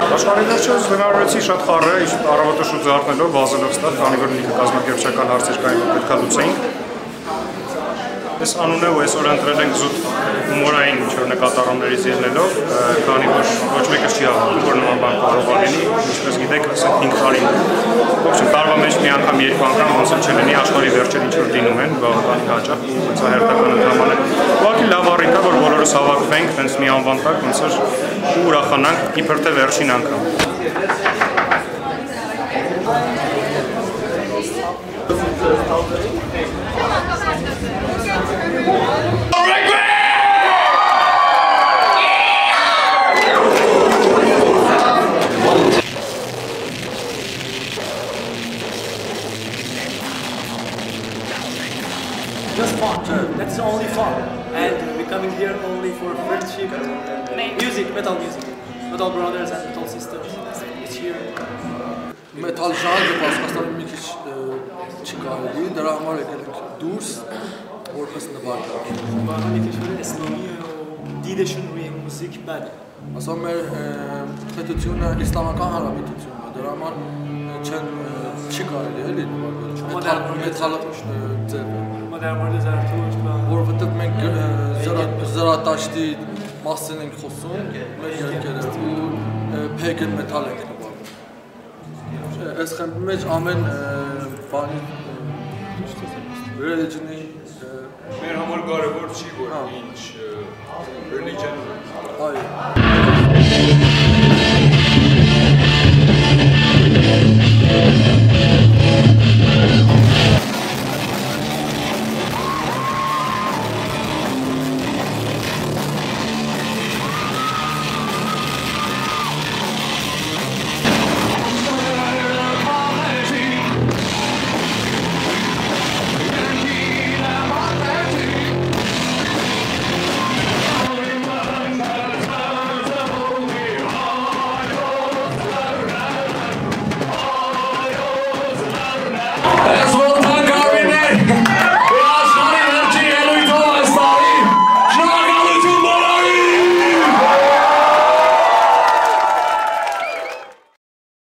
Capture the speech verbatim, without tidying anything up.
Աշխարհի վերջերս բնավորեցի շատ խառը, առավոտը շուտ զարթնելով, վազելով ստեղ, քանի որ լիքը կազմակերպչական հարցեր կային, որ պետք է լուծեինք։ Այս անունը ու այսօր ընտրել ենք զուտ հումորային ինչ-որ նկատառումներից ելնելով, քանի որ ոչ մեկը չի հավատում, որ նման բան կարող է լինի, ինչպես գիտեք, ասենք հինգ տարին։ Ողջույն, տարվա մեջ մի անգամ, երկու անգամ ոնց էլ չլինի, աշխարհի վերջերը ինչ-որ լինում են, բավականին հաճախ, ոնց է հերթական ընդհանրապես։ Ուղղակի լավ առիթ է, որ բոլորս հավաքվենք, տենց մի անվան տակ, ոնց որ ու ուրախանանք, իբր թե վերջին անգամ։ Just fun, that's only fun, and we're coming here only for friendship, music, metal music, metal brothers and metal sisters, it's here. Metal genre Պարսկաստանում մի քիչ չի կարելի, դրա համար եկել ենք դուրս, որպես նվագող։ Բանը քիչ էսլամի դիդեշն ու մուզիկ բան։ Ասում մեր պետությունը իսլամական հանրապետությունն է, դրա համար չեն չի կարելի էլի նվագել։ Մեtal մեtal ձևը։ Մոդեռն զարթուշտ բան։ Որովհետև մենք զրատաշտի մասին ենք խոսում, մեր երկերս ու pagan metal ենք նվագում։ Այս խմբի մեջ ամեն բանի religion-ի մեր համար կարևոր չի որ ինչ religion այո